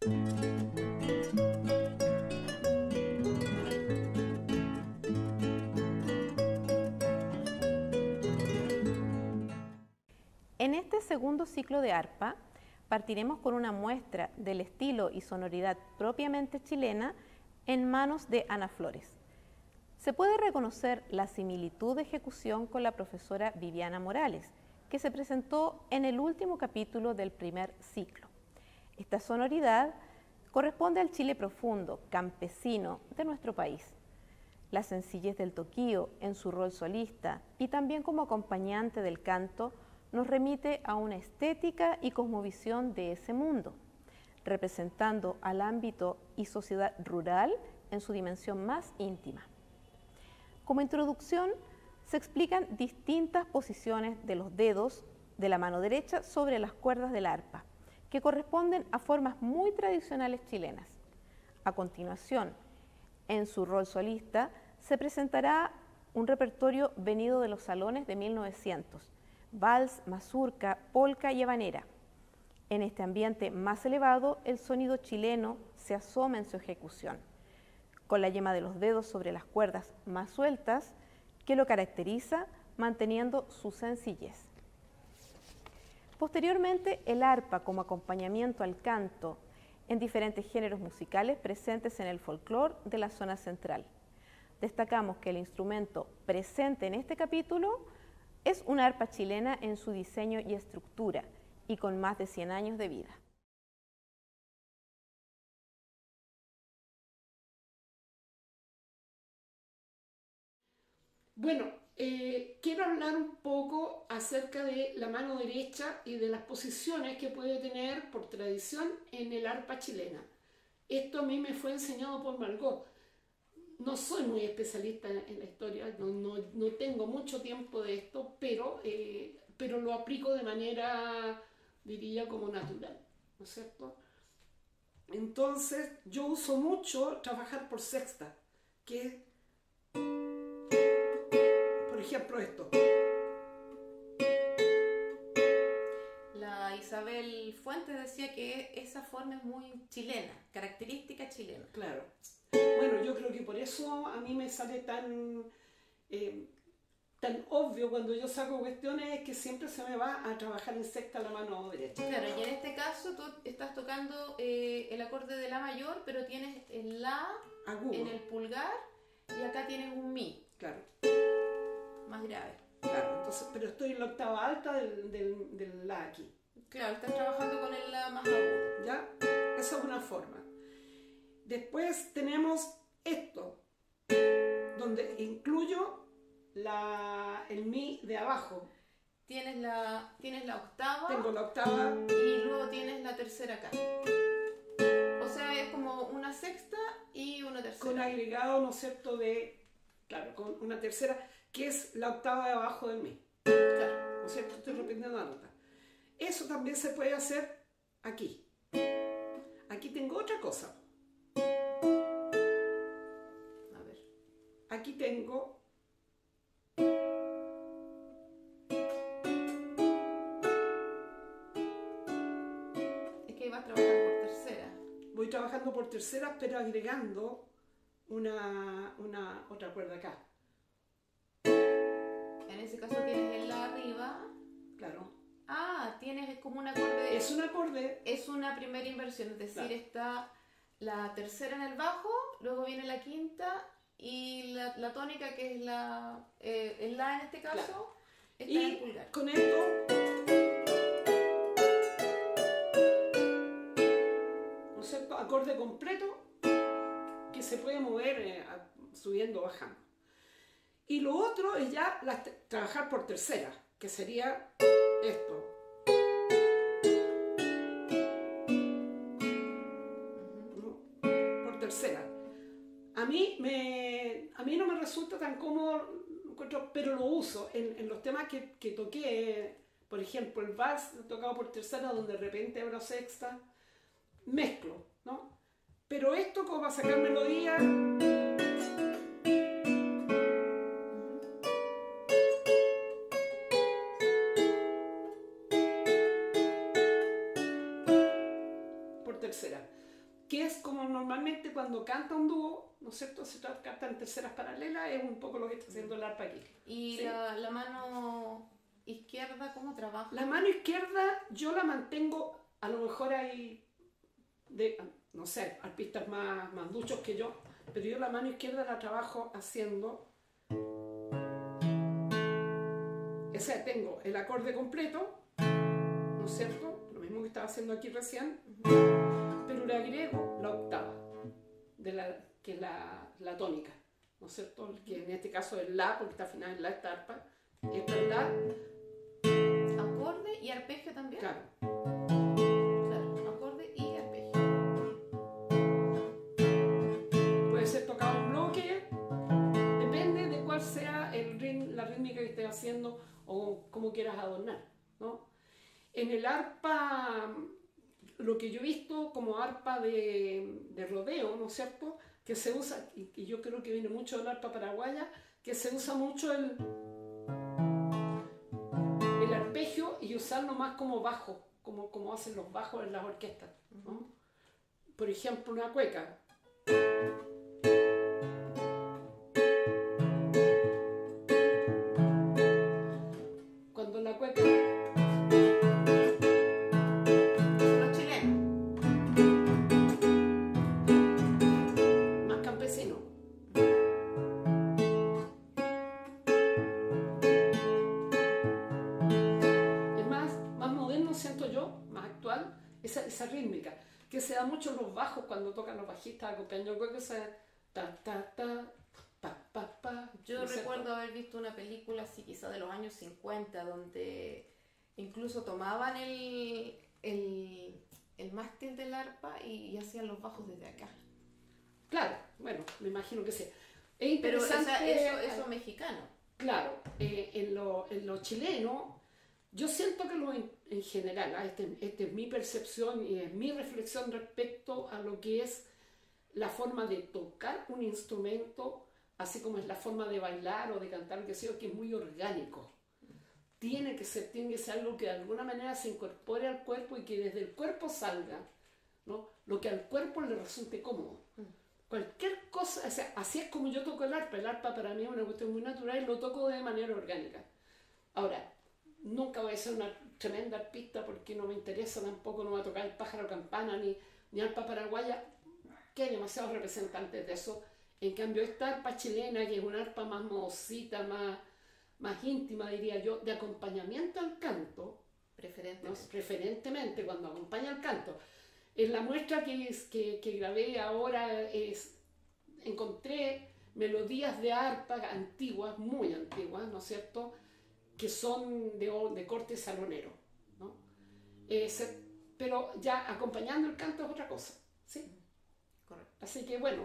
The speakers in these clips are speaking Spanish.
En este segundo ciclo de arpa, partiremos con una muestra del estilo y sonoridad propiamente chilena en manos de Ana Flores. Se puede reconocer la similitud de ejecución con la profesora Viviana Morales, que se presentó en el último capítulo del primer ciclo. Esta sonoridad corresponde al Chile profundo, campesino de nuestro país. La sencillez del toquío en su rol solista y también como acompañante del canto nos remite a una estética y cosmovisión de ese mundo, representando al ámbito y sociedad rural en su dimensión más íntima. Como introducción, se explican distintas posiciones de los dedos de la mano derecha sobre las cuerdas del arpa, que corresponden a formas muy tradicionales chilenas. A continuación, en su rol solista, se presentará un repertorio venido de los salones de 1900, vals, mazurca, polca y habanera. En este ambiente más elevado, el sonido chileno se asoma en su ejecución, con la yema de los dedos sobre las cuerdas más sueltas, que lo caracteriza manteniendo su sencillez. Posteriormente, el arpa como acompañamiento al canto en diferentes géneros musicales presentes en el folclore de la zona central. Destacamos que el instrumento presente en este capítulo es una arpa chilena en su diseño y estructura y con más de 100 años de vida. Bueno, quiero hablar un poco acerca de la mano derecha y de las posiciones que puede tener por tradición en el arpa chilena. Esto a mí me fue enseñado por Margot. No soy muy especialista en la historia, no tengo mucho tiempo de esto, pero lo aplico de manera, diría, como natural, ¿no es cierto? Entonces, yo uso mucho trabajar por sexta, que es, por ejemplo, esto. La Isabel Fuentes decía que esa forma es muy chilena, característica chilena. Claro. Bueno, yo creo que por eso a mí me sale tan obvio cuando yo saco cuestiones, es que siempre se me va a trabajar en sexta la mano derecha. Claro, y en este caso tú estás tocando el acorde de la mayor, pero tienes el la agudo en el pulgar y acá tienes un mi. Claro. Más grave. Claro, entonces, pero estoy en la octava alta del la aquí. Claro, estás trabajando con el la más agudo. ¿Ya? Esa es una forma. Después tenemos esto, donde incluyo el mi de abajo. Tienes la octava. Tengo la octava. Y luego tienes la tercera acá. O sea, es como una sexta y una tercera. Con agregado, ¿no es cierto?, claro, con una tercera, que es la octava de abajo del mi. Claro. ¿No es cierto? Estoy repitiendo la nota. Eso también se puede hacer aquí. Aquí tengo otra cosa. A ver. Aquí tengo vas trabajando por tercera. Voy trabajando por terceras, pero agregando otra cuerda acá. En ese caso tienes el la arriba. Claro. Ah, tienes como un acorde. Es un acorde. Es una primera inversión, es decir, claro, está la tercera en el bajo, luego viene la quinta y la tónica, que es el la en este caso, claro, está y en el pulgar. Con esto acorde completo que se puede mover subiendo o bajando. Y lo otro es ya trabajar por tercera, que sería esto. Por tercera. A mí no me resulta tan cómodo, pero lo uso en los temas que toqué. Por ejemplo, el vals tocado por tercera, donde de repente abro sexta, mezclo, ¿no? Pero esto, como para sacar melodía, por tercera. cuando canta un dúo, ¿no es cierto? Se canta en terceras paralelas, es un poco lo que está haciendo el arpa aquí. ¿Y ¿sí? la mano izquierda cómo trabaja? La mano izquierda yo la mantengo, a lo mejor hay, no sé, arpistas más duchos que yo, pero yo la mano izquierda la trabajo haciendo, o sea, tengo el acorde completo, ¿no es cierto? Lo mismo que estaba haciendo aquí recién, pero le agrego la octava, que es la tónica, ¿no es cierto? Que en este caso es la, porque está afinada en la esta arpa, esta es la. ¿Acorde y arpegio también? Claro. Claro, acorde y arpegio. Puede ser tocado en bloque, depende de cuál sea la rítmica que estés haciendo o cómo quieras adornar, ¿no? En el arpa, lo que yo he visto como arpa de rodeo, ¿no es cierto? Que se usa, y yo creo que viene mucho del arpa paraguaya, que se usa mucho el arpegio y usarlo más como bajo, como hacen los bajos en las orquestas, ¿no? Por ejemplo, una cueca. Cuando la cueca... Los chilenos. Más campesino. Es más moderno, siento yo, más actual, esa rítmica, que se da mucho en los bajos cuando tocan los bajistas acompañando el cueca, esa ta ta ta pa pa pa. Yo recuerdo haber visto una película así quizá de los años 50 donde incluso tomaban el mástil del arpa y hacían los bajos desde acá. Claro, bueno, me imagino que sea. Es Pero interesante. eso mexicano. Claro, en lo chileno, yo siento que en general, esta es mi percepción y es mi reflexión respecto a lo que es la forma de tocar un instrumento, así como es la forma de bailar o de cantar, que es muy orgánico. Tiene que ser algo que de alguna manera se incorpore al cuerpo y que desde el cuerpo salga, ¿no? Lo que al cuerpo le resulte cómodo. Cualquier cosa, o sea, así es como yo toco el arpa. El arpa para mí es una cuestión muy natural y lo toco de manera orgánica. Ahora, nunca voy a ser una tremenda arpista porque no me interesa tampoco, no voy a tocar el pájaro campana ni arpa paraguaya, que hay demasiados representantes de eso. En cambio, esta arpa chilena, que es una arpa más modosita, más íntima, diría yo, de acompañamiento al canto, preferentemente cuando acompaña al canto. En la muestra que grabé ahora encontré melodías de arpa antiguas, muy antiguas, ¿no es cierto?, que son de corte salonero, ¿no? Pero ya acompañando el canto es otra cosa, ¿sí? Correcto. Así que bueno,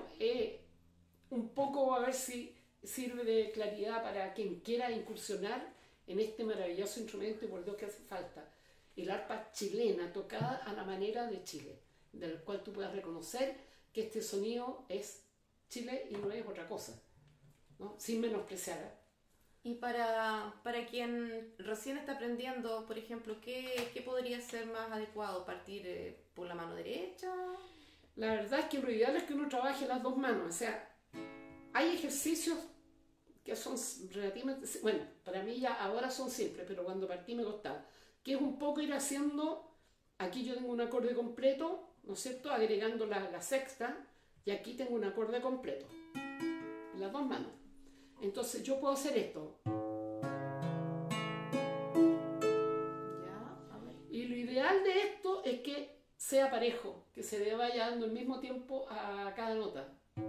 un poco a ver si sirve de claridad para quien quiera incursionar en este maravilloso instrumento y por Dios que hace falta. El arpa chilena tocada a la manera de Chile, del cual tú puedas reconocer que este sonido es Chile y no es otra cosa, ¿no? Sin menospreciar. Y para quien recién está aprendiendo, por ejemplo, ¿qué podría ser más adecuado? ¿Partir por la mano derecha? La verdad es que lo ideal es que uno trabaje las dos manos, o sea, hay ejercicios que son relativamente, bueno, para mí ya ahora son simples, pero cuando partí me costaba, que es un poco ir haciendo, aquí yo tengo un acorde completo, ¿no es cierto?, agregando la sexta, y aquí tengo un acorde completo, en las dos manos. Entonces yo puedo hacer esto. Y lo ideal de esto es que sea parejo, que se vaya dando el mismo tiempo a cada nota.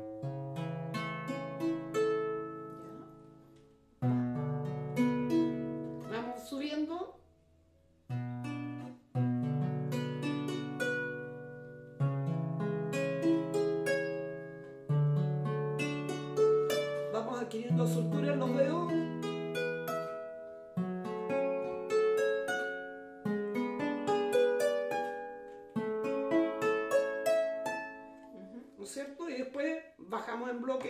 Vamos subiendo. Vamos adquiriendo soltura en los dedos. ¿No es cierto? Y después bajamos en bloque.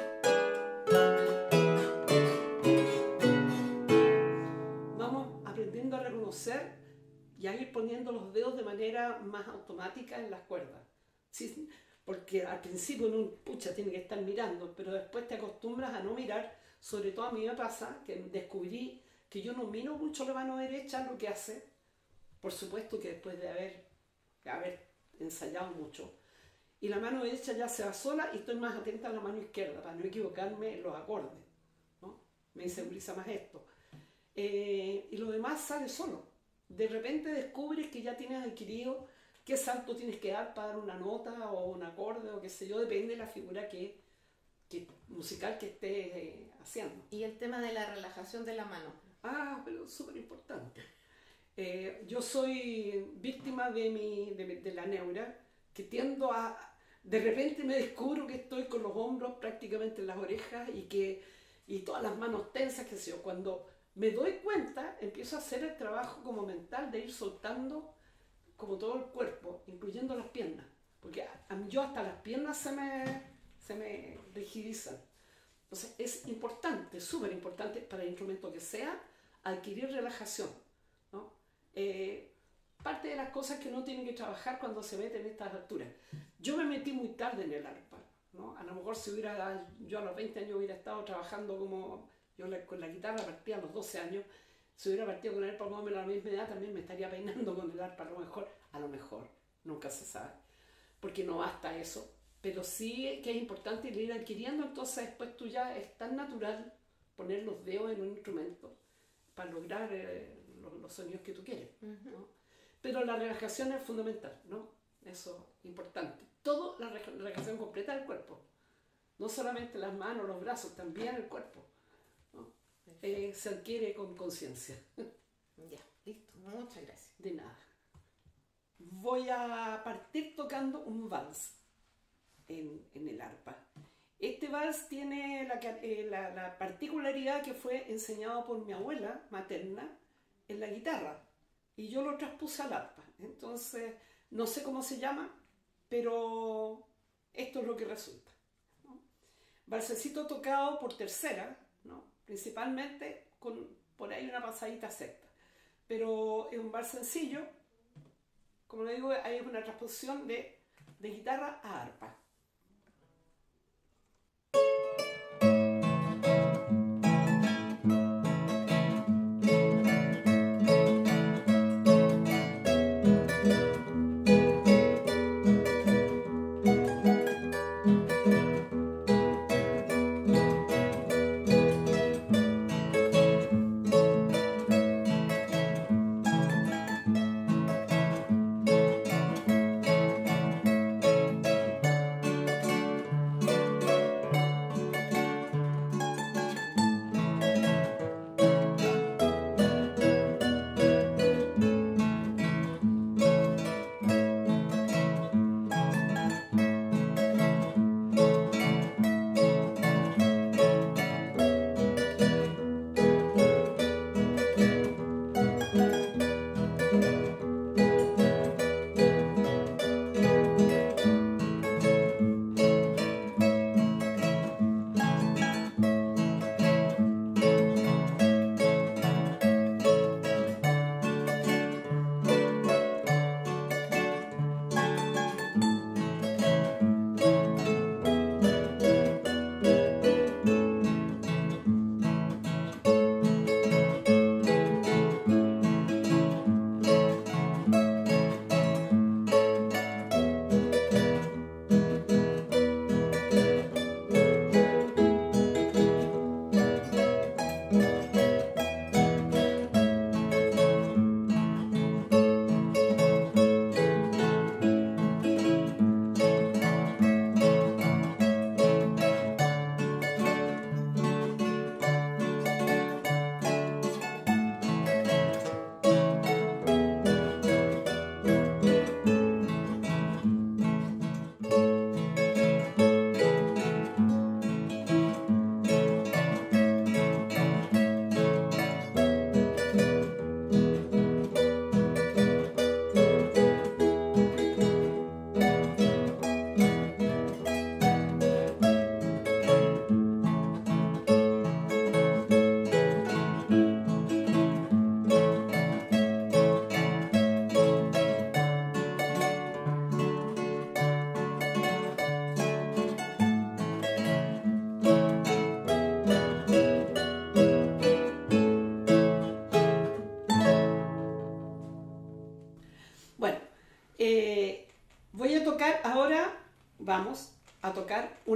Vamos aprendiendo a reconocer y a ir poniendo los dedos de manera más automática en las cuerdas. Sí, porque al principio uno, pucha, tiene que estar mirando, pero después te acostumbras a no mirar. Sobre todo a mí me pasa que descubrí que yo no miro mucho la mano derecha lo que hace, por supuesto que después de haber ensayado mucho, y la mano derecha ya se va sola y estoy más atenta a la mano izquierda para no equivocarme en los acordes, ¿no? Me inseguriza más esto. Y lo demás sale solo. De repente descubres que ya tienes adquirido qué salto tienes que dar para dar una nota o un acorde o qué sé yo, depende de la figura musical que estés haciendo. Y el tema de la relajación de la mano. Pero súper importante. Yo soy víctima de la neura, que tiendo a... De repente me descubro que estoy con los hombros prácticamente en las orejas y todas las manos tensas, qué sé yo. Cuando me doy cuenta, empiezo a hacer el trabajo como mental de ir soltando como todo el cuerpo, incluyendo las piernas. Porque yo hasta las piernas se me rigidizan. Entonces es importante, súper importante para el instrumento que sea, adquirir relajación, ¿no? Parte de las cosas que uno tiene que trabajar cuando se mete en estas alturas. Yo me metí muy tarde en el arpa, ¿no? A lo mejor si yo a los 20 años hubiera estado trabajando como... Yo con la guitarra partía a los 12 años, si hubiera partido con el arpa como a la misma edad, también me estaría peinando con el arpa a lo mejor, nunca se sabe, porque no basta eso. Pero sí que es importante ir adquiriendo, entonces después tú ya es tan natural poner los dedos en un instrumento para lograr los sonidos que tú quieres, ¿no? Pero la relajación es fundamental, ¿no? Eso es importante. Todo la relajación completa del cuerpo, no solamente las manos, los brazos, también el cuerpo, ¿no? Se adquiere con conciencia. Ya, listo, muchas gracias. De nada. Voy a partir tocando un vals en el arpa. Este vals tiene la particularidad que fue enseñado por mi abuela materna en la guitarra y yo lo transpuse al arpa. Entonces no sé cómo se llama, pero esto es lo que resulta, ¿no? Valsecito tocado por tercera, ¿no? Principalmente con por ahí una pasadita sexta, pero es un vals sencillo. Como le digo, hay una transposición de guitarra a arpa.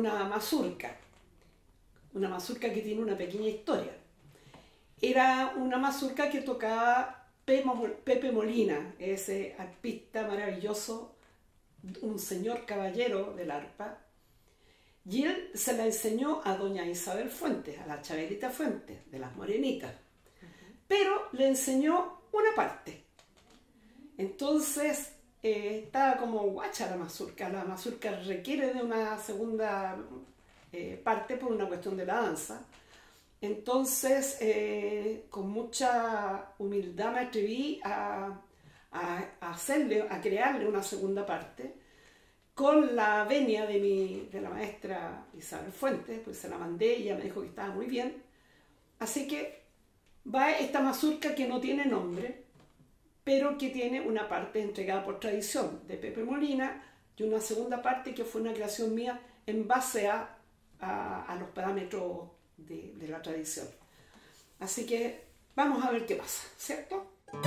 una mazurca que tiene una pequeña historia. Era una mazurca que tocaba Pepe Molina, ese arpista maravilloso, un señor caballero del arpa, y él se la enseñó a doña Isabel Fuentes, a la Chabelita Fuentes, de las Morenitas, pero le enseñó una parte. Entonces estaba como guacha la mazurca requiere de una segunda parte por una cuestión de la danza. Entonces, con mucha humildad me atreví a crearle una segunda parte con la venia de la maestra Isabel Fuentes, pues se la mandé y ella me dijo que estaba muy bien. Así que va esta mazurca que no tiene nombre, pero que tiene una parte entregada por tradición de Pepe Molina y una segunda parte que fue una creación mía en base a los parámetros de la tradición. Así que vamos a ver qué pasa, ¿cierto?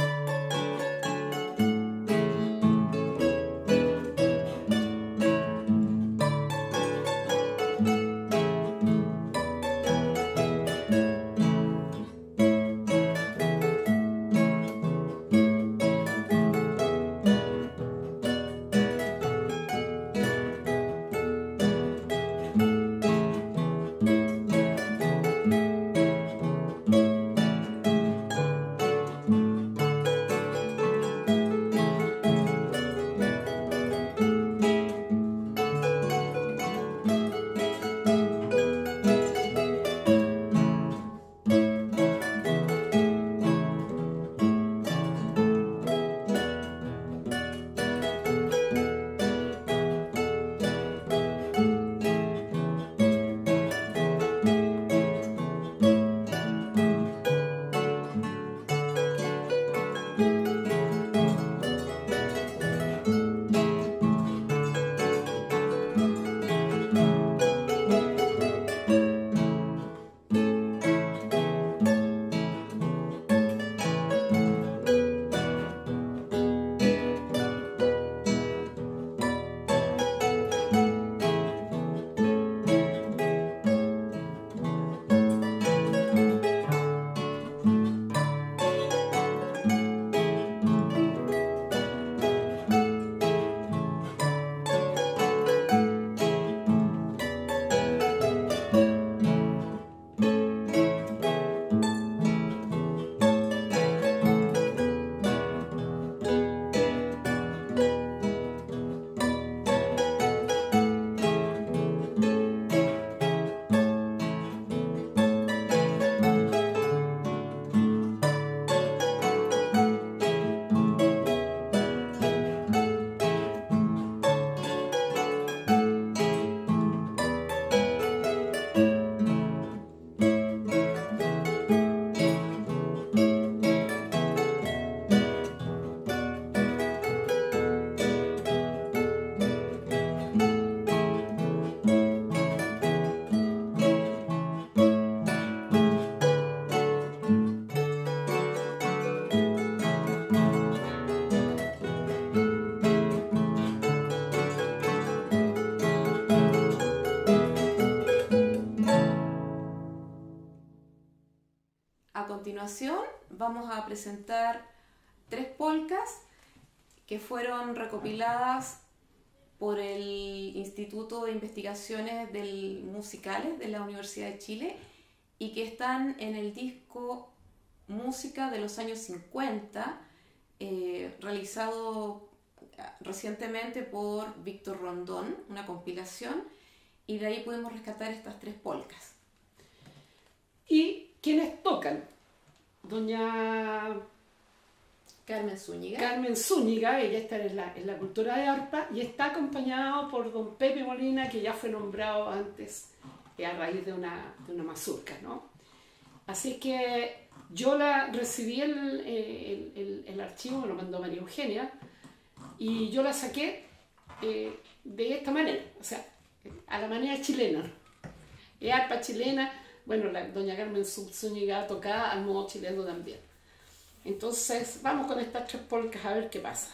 A continuación vamos a presentar 3 polcas que fueron recopiladas por el Instituto de Investigaciones Musicales de la Universidad de Chile y que están en el disco Música de los años 50, realizado recientemente por Víctor Rondón, una compilación, y de ahí podemos rescatar estas 3 polcas. ¿Y quiénes tocan? Doña Carmen Zúñiga. Carmen Zúñiga, ella está en la cultura de arpa y está acompañado por don Pepe Molina, que ya fue nombrado antes a raíz de una mazurca, ¿no? Así que yo recibí el archivo, me lo mandó María Eugenia, y yo la saqué de esta manera, o sea, a la manera chilena. Es arpa chilena. Bueno, doña Carmen Zúñiga tocaba al modo chileno también. Entonces, vamos con estas 3 polcas a ver qué pasa.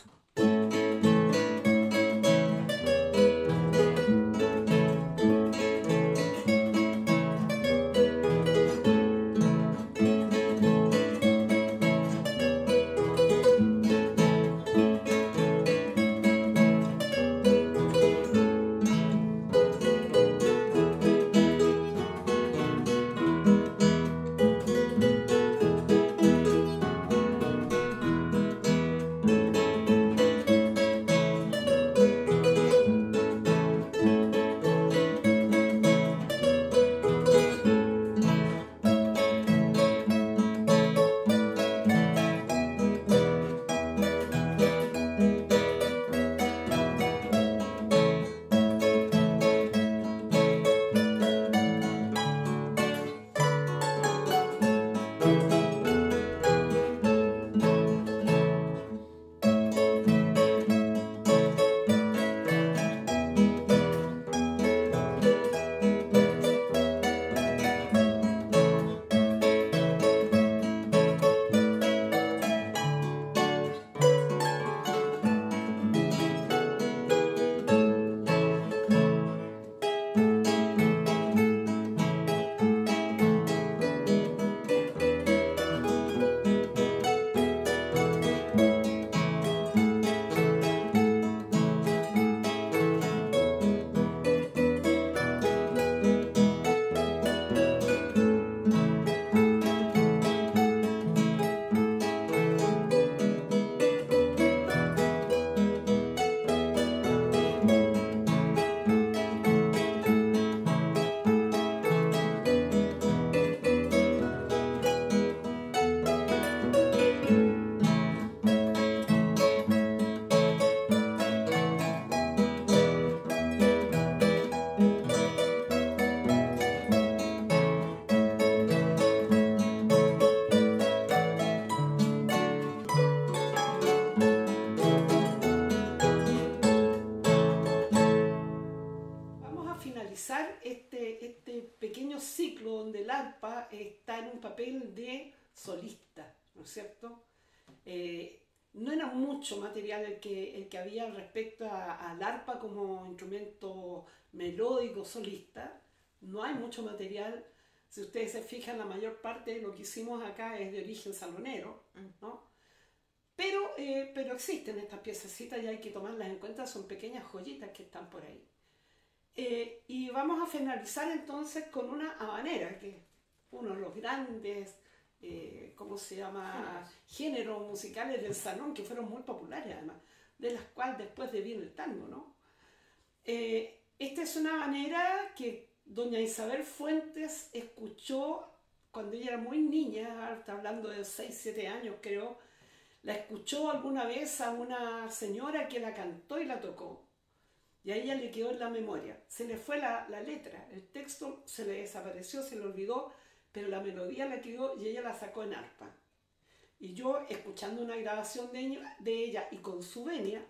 ciclo donde el arpa está en un papel de solista, ¿no es cierto? No era mucho material el que había respecto al arpa como instrumento melódico solista. No hay mucho material. Si ustedes se fijan, la mayor parte de lo que hicimos acá es de origen salonero, ¿no? Pero existen estas piececitas y hay que tomarlas en cuenta, son pequeñas joyitas que están por ahí. Y vamos a finalizar entonces con una habanera, que es uno de los grandes, ¿cómo se llama?, géneros musicales del salón, que fueron muy populares además, de las cuales después viene el tango, ¿no? Esta es una habanera que doña Isabel Fuentes escuchó cuando ella era muy niña, está hablando de 6, 7 años creo, la escuchó alguna vez a una señora que la cantó y la tocó. Y a ella le quedó en la memoria. Se le fue la letra, el texto se le desapareció, se le olvidó, pero la melodía la quedó y ella la sacó en arpa. Y yo, escuchando una grabación de ella y con su venia,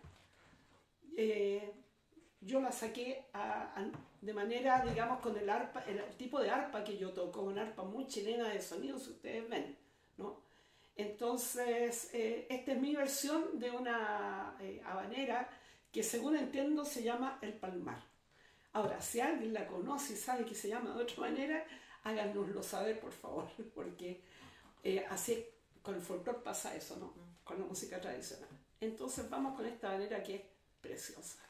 yo la saqué de manera, digamos, con el arpa, el tipo de arpa que yo toco, una arpa muy chilena de sonido, si ustedes ven, ¿no? Entonces, esta es mi versión de una habanera que, según entiendo, se llama El Palmar. Ahora, si alguien la conoce y sabe que se llama de otra manera, háganoslo saber, por favor, porque así con el folclore pasa eso, ¿no? Con la música tradicional. Entonces, vamos con esta habanera que es preciosa.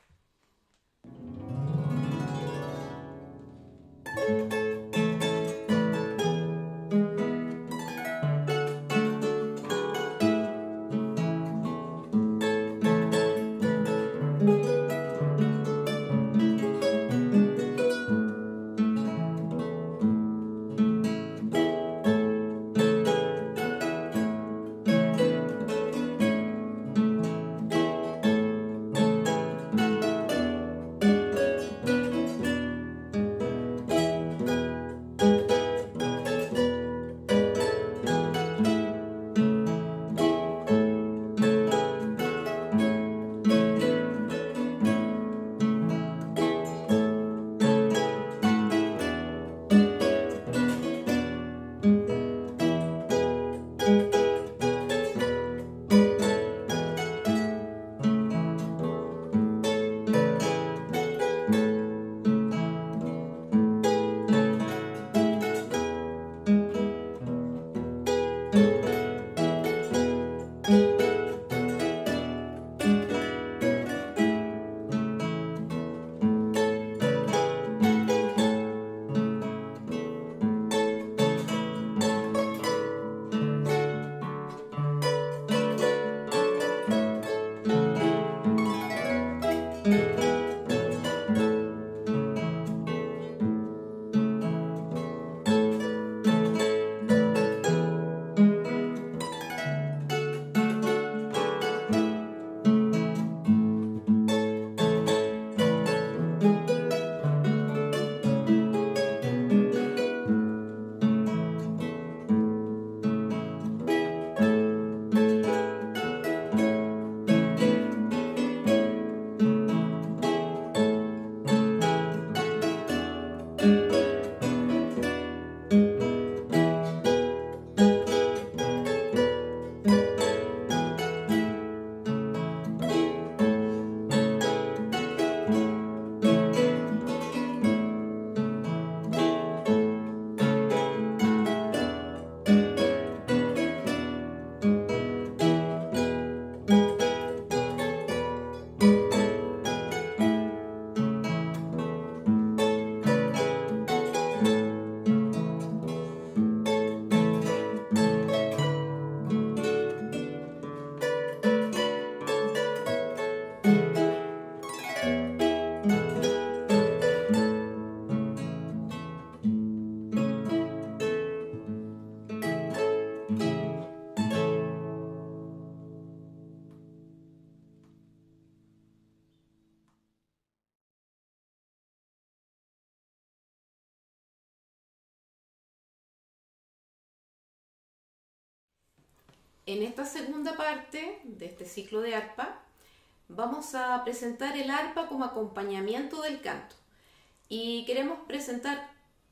En esta segunda parte de este ciclo de arpa, vamos a presentar el arpa como acompañamiento del canto. Y queremos presentar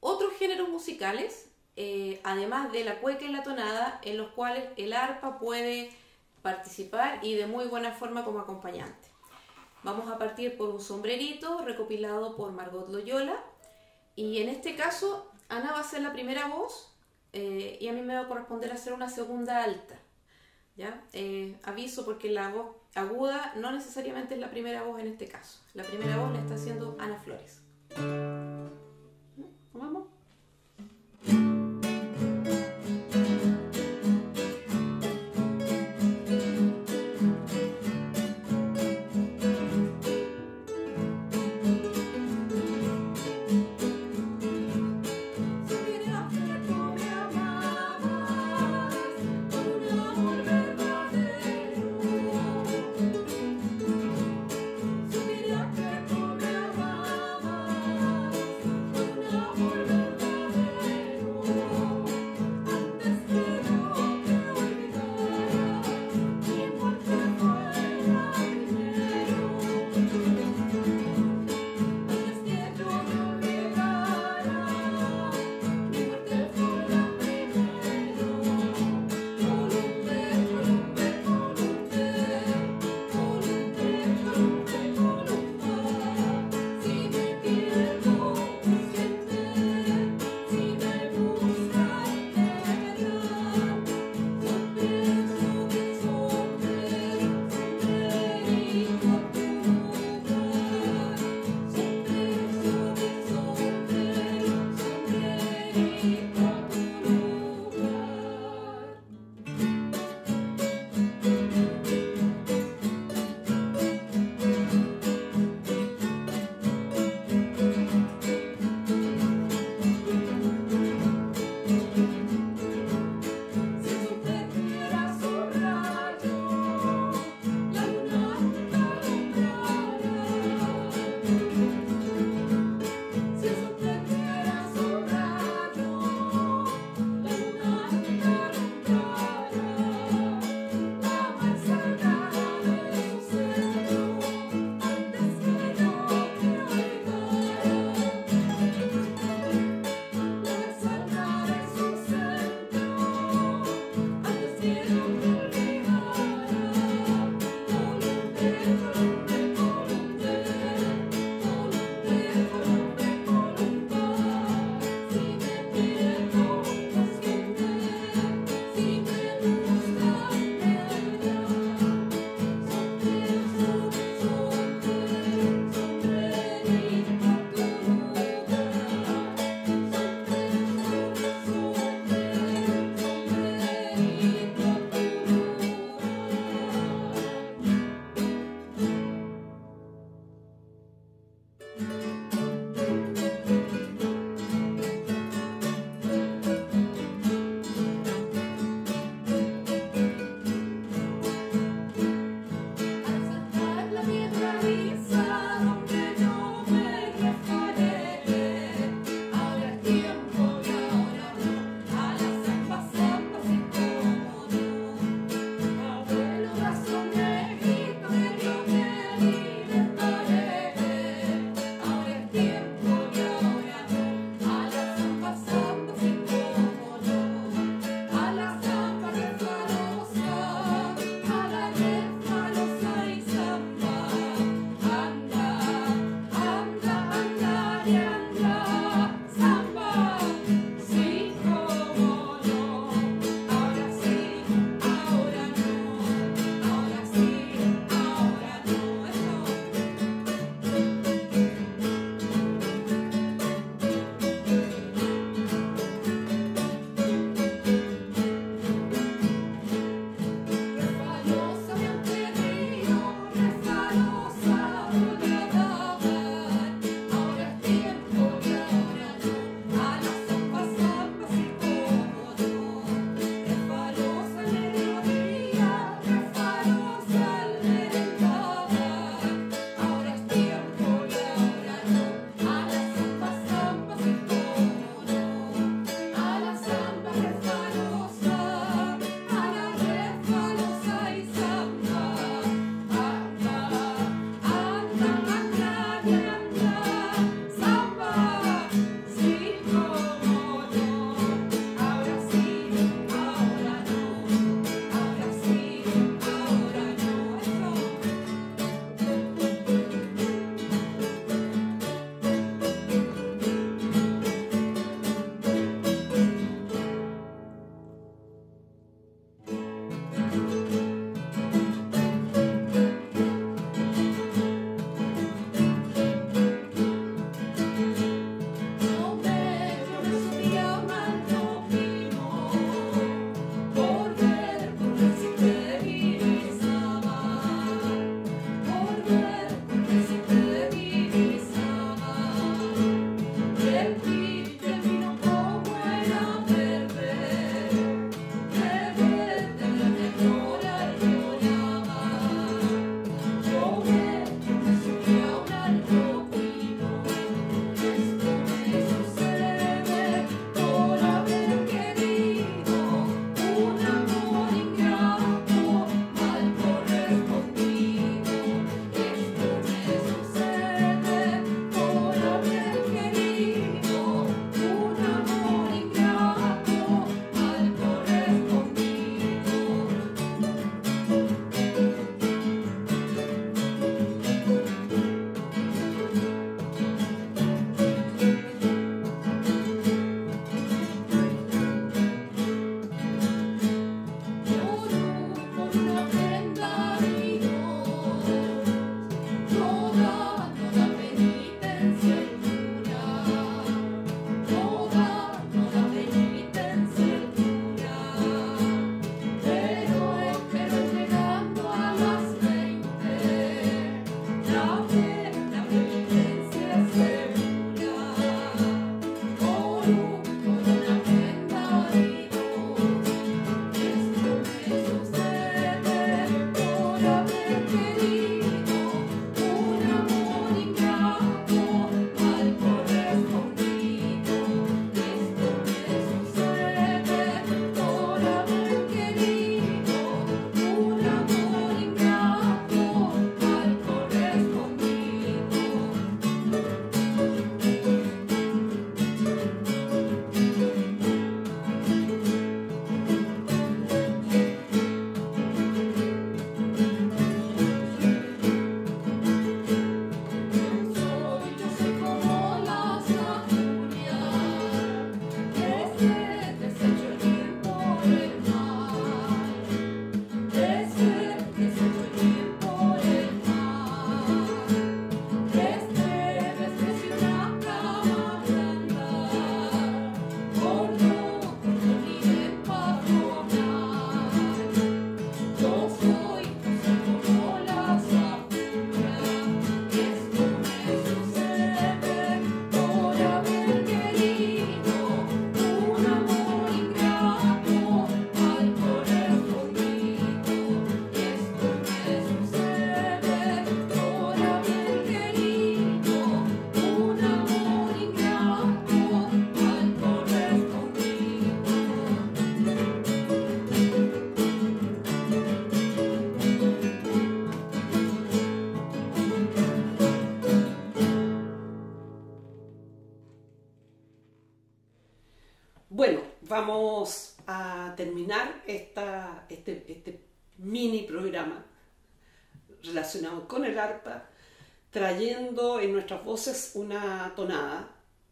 otros géneros musicales, además de la cueca y la tonada, en los cuales el arpa puede participar y de muy buena forma como acompañante. Vamos a partir por un sombrerito recopilado por Margot Loyola, y en este caso Ana va a ser la primera voz y a mí me va a corresponder hacer una segunda alta, ¿ya? Aviso porque la voz aguda no necesariamente es la primera voz en este caso. La primera voz la está haciendo Ana Flores. ¿Vamos? Volver Bueno, vamos a terminar este mini programa relacionado con el arpa, trayendo en nuestras voces una tonada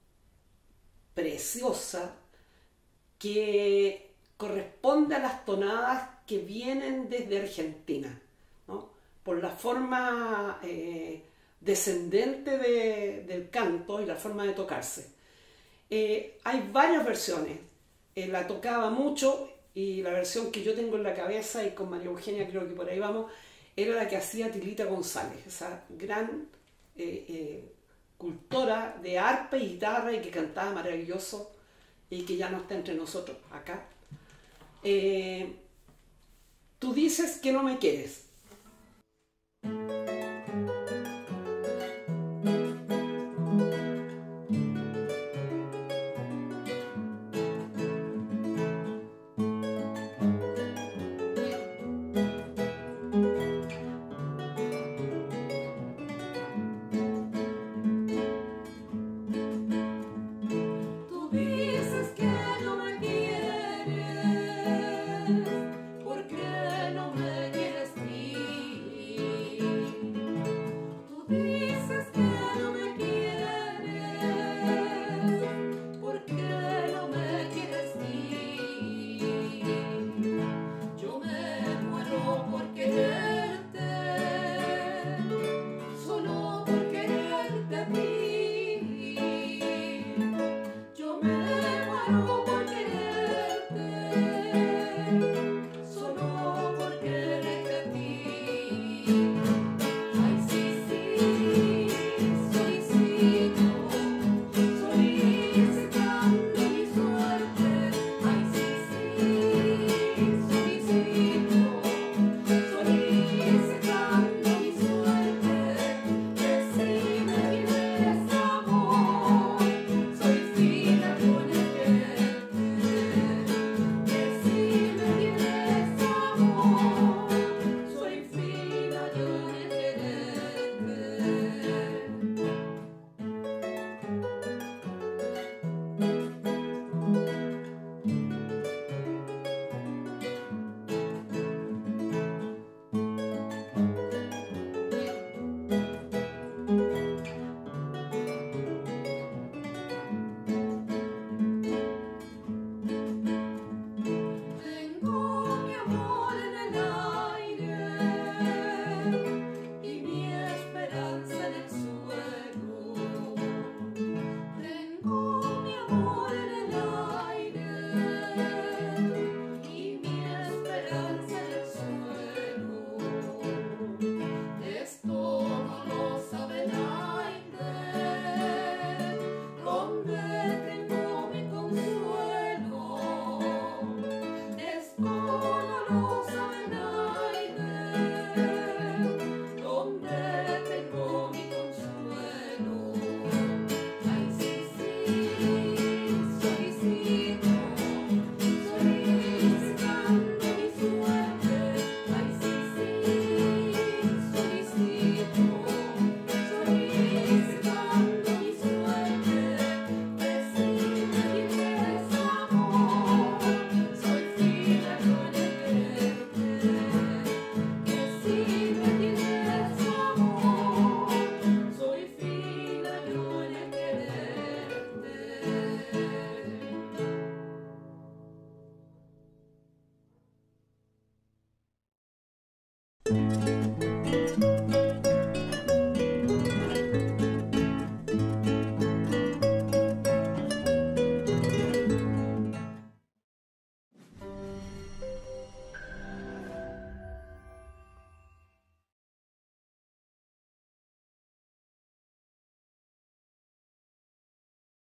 preciosa que corresponde a las tonadas que vienen desde Argentina, ¿no? Por la forma descendente del canto y la forma de tocarse. Hay varias versiones, la tocaba mucho y la versión que yo tengo en la cabeza y con María Eugenia creo que por ahí vamos, era la que hacía Tilita González, esa gran cultora de arpa y guitarra y que cantaba maravilloso y que ya no está entre nosotros acá. Tú dices que no me quieres.